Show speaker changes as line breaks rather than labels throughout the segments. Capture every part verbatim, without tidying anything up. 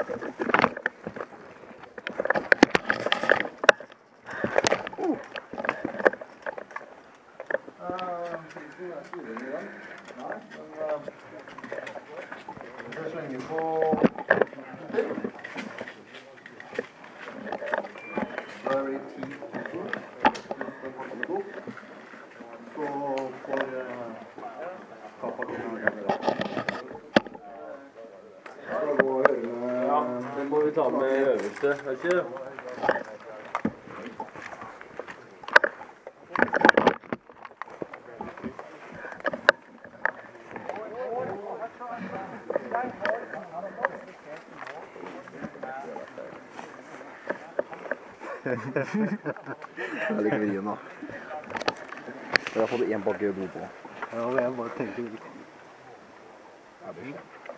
Jeg slenger på da blir det ti poser. Så får kappa til å gjøre det. Ja, det må vi ta med øverste, vet ikke?
Jeg liker vrien da. Jeg har fått en bakke å bo på.
Ja, jeg bare tenkte litt.
Abit?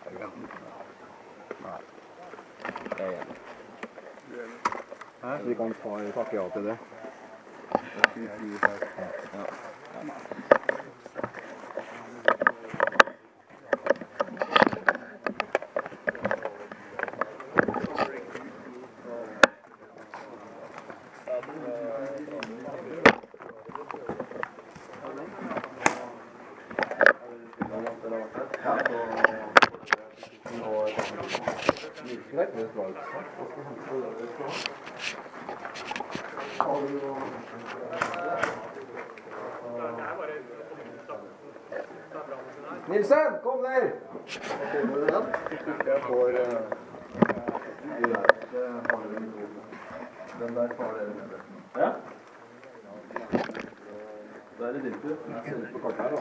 Nei. Jeg er enig. Så vi kan ta, takke ja til det. Ja.
Nilsen, kom der! Jeg får de der, den der tar dere med det. Ja? Da er det din tur. Jeg ser litt på kartet her da.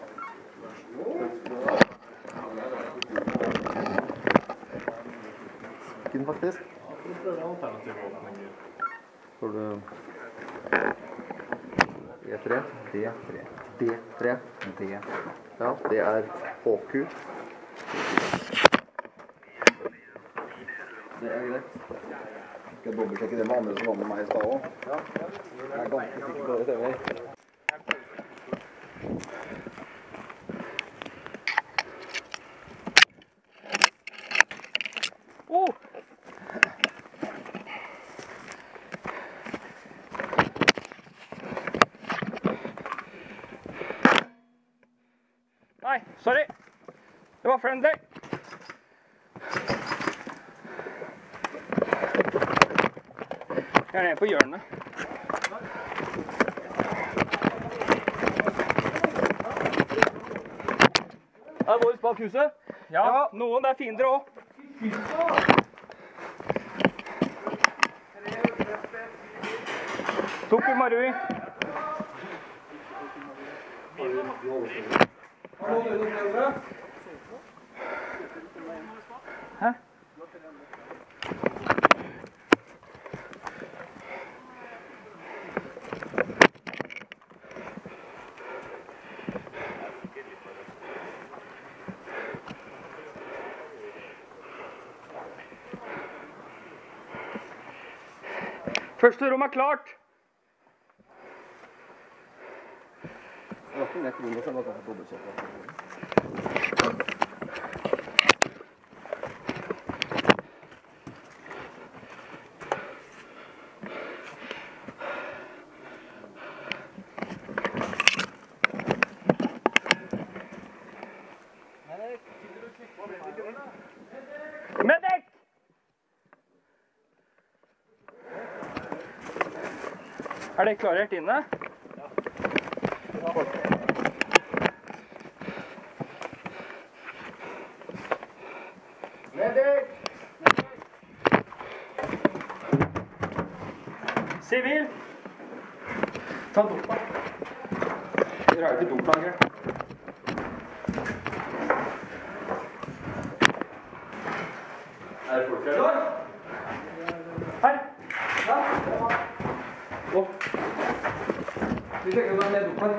Kun faktisk. Får du E tre, D tre, D tre, D. Ja, det er H Q. Det er greit. Skal jeg dobbeltsjekke det med andre som var med meg i stad også? Ja. Jeg er ganske sikker på det stemmer.
Nei, sorry. Det var friendly. Jeg er nede på hjørnet. Er det vårt bak huset? Ja, ja, noen er fiender også. Tok vi Marui. Hæ? Første rom er klart.
Det var ikke nett rom, så jeg måtte ha dobbeltsjekke.
Medic! Er det klarert inne? Ja. Medic! Civil! Ta dopa. Dere har ikke doplager. Er det folk her? Her! Ja, det var. Gå. Vi sjekker om det er dopa her.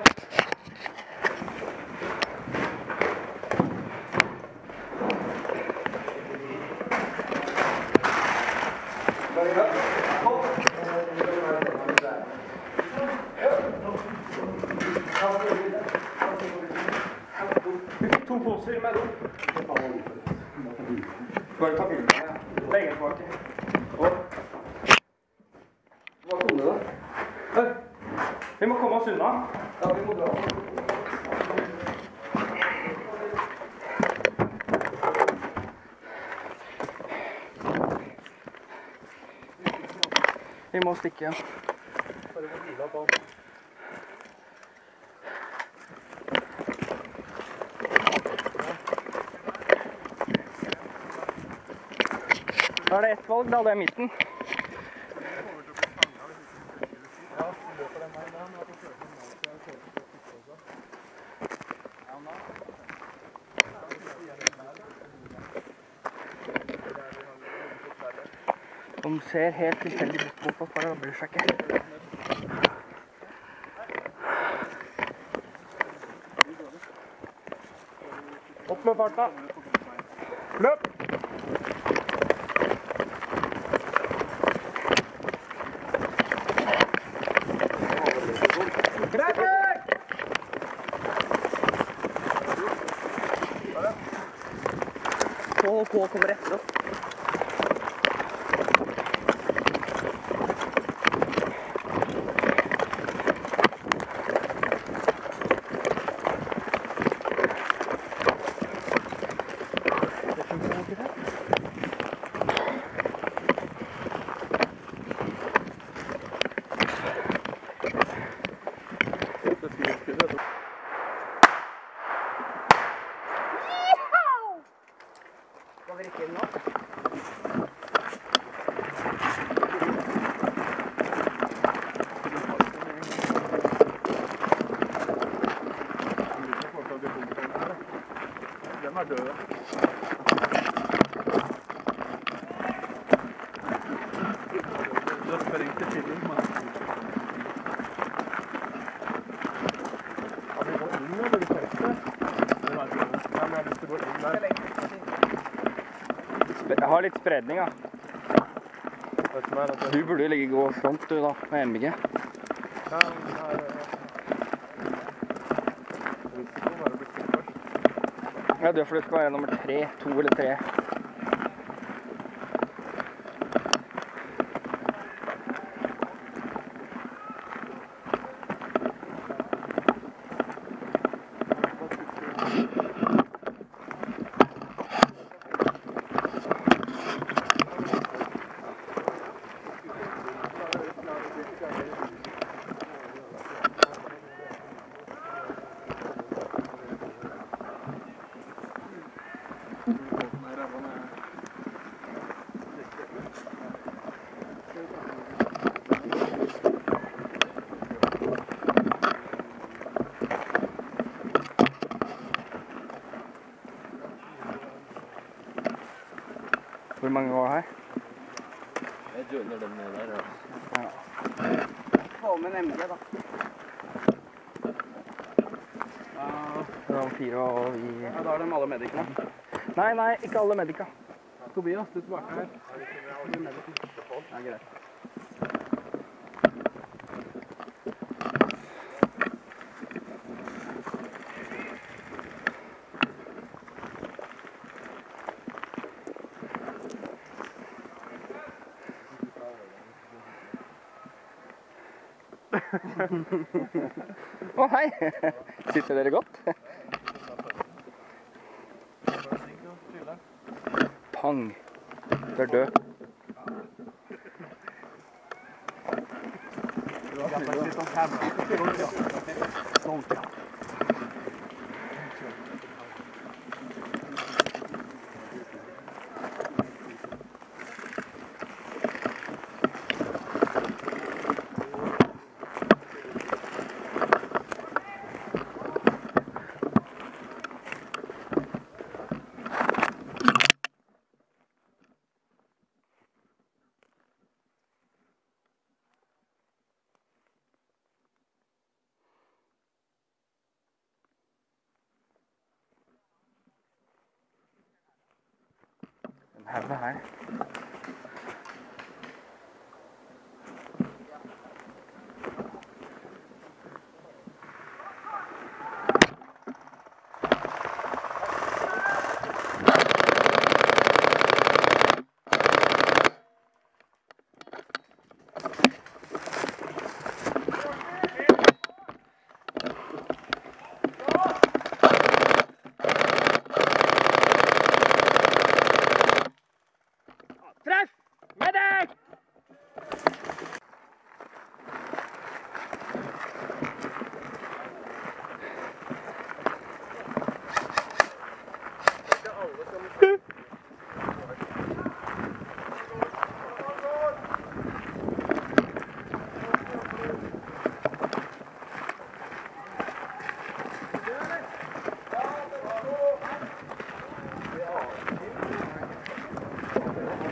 Vi fikk to poser med dop. Bare ta bilder. Begge tilbake. Og. Hva kom det da? Hei. Vi må komme oss unna. Ja, vi må dra. Vi må stikke igjen. Bare få biler på. Da er det ett valg, da. Det er midten. De ser helt tilfeldig bort på for å bry seg ikke. Opp med farta. Løp! Så på kommer etter oss. Skal vi rykke inn nå?
Den er død. Det er sprengte til inn, men... Ja, vi går inn nå, det vi tenkte. Det vet jeg ikke. Ja, men jeg har lyst til å gå inn der.
Jeg har litt spredning, da. Du burde jo ligge gå front, du, da, med M G.
Ja, men her... Risikoen er å bli skutt først.
Ja, det er for det skal være nummer tre, to eller tre. Hvor mange var her?
Jeg joiner dem ned der,
ja.
Få med en M G, da.
Det var fire og vi...
Ja, da er de alle medikene.
Nei, nei, ikke alle medika.
Tobias, du er tilbake her. Ja, greit.
Å, hei! Sitter dere godt? Pang! Du er død. Sånn, ja. Her det her.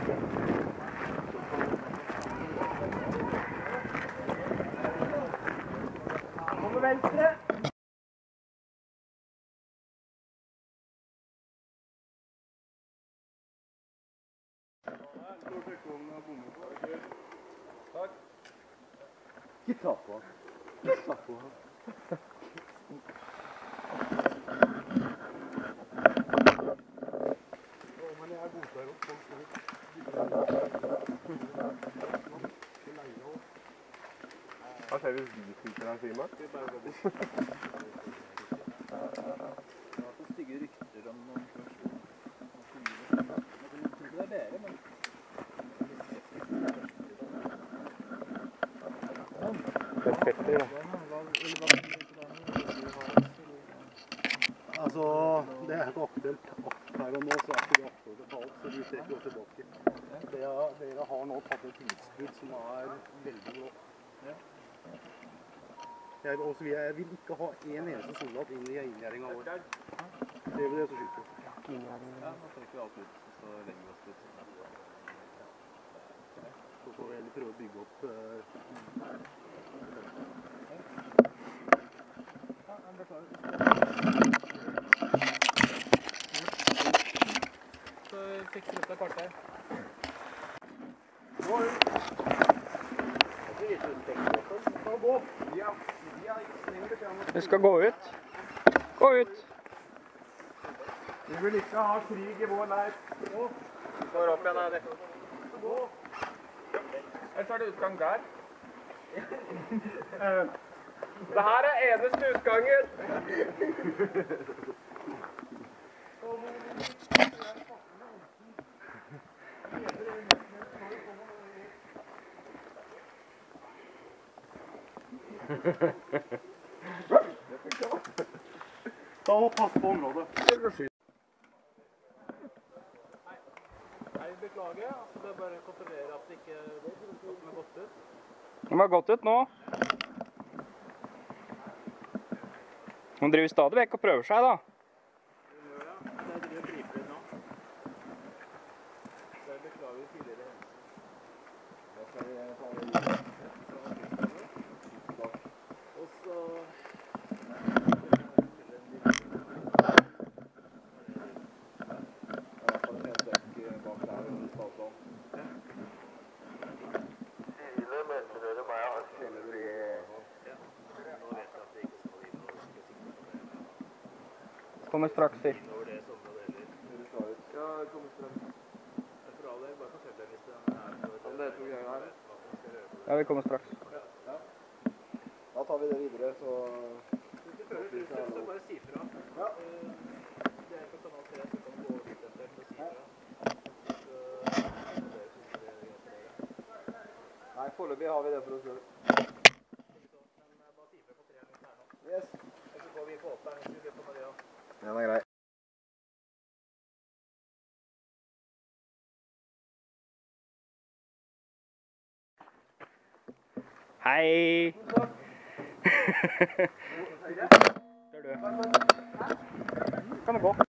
Kommer venstre. Takk.
Ikke ta på. Ikke ta på.
Men jeg godtar opp folk ut. Hva skjer hvis vi skyter en firma? Det er bare å gå bort. Det er så stygge rykter om noen personer. Jeg tror ikke det er dere, men... Det er fetter, da. Altså, det er ikke aktuelt her og nå, så er ikke det aktuelt å ta opp, så vi trekker oss tilbake. Dere, dere har nå tatt et tilskudd som er veldig blå. Jeg, også, jeg vil ikke ha en eneste soldat inn i inngjerdingen vår. Det er det som skyter. Ja, nå trekker vi alt ut, så legger vi oss ut. Så får vi heller prøve å bygge opp... Uh, ja, jeg beklager. Så fikk vi ut av kartet her. Gå ut!
Vi skal gå ut. Gå ut.
Vi vil ikke ha krig i vår leir. Gå.
Går opp igjen, Eddie.
Gå.
Ellers er det utgang der. Det her er eneste utgangen.
Ta og pass på området.
Nei, beklager. Altså, det er bare å kontrollere at det ikke at de har gått ut.
De har gått ut nå. De driver stadig vekk og prøver seg, da.
De gjør det, ja. Det driver brifer nå. Så jeg beklager tidligere.
Jeg skal ta det
Og så...
Kommer straks, sier.
Ja, det kommer straks. Jeg tror alle bare forteller deg hvis det er
Om det er to ganger her.
Ja, vi kommer straks.
Ja. Da tar vi det videre, så...
Hvis du føler trussel, så bare si fra.
Ja.
Det er på kanal tre, så kan du gå over dit etter og si fra.
Nei, foreløpig har vi det for oss selv.
Men bare si fra på tre minutter her nå.
Yes.
Og så går vi på åpne, hvis du vil på Maria.
Den er grei.
Hei! Ser du? Kan du gå?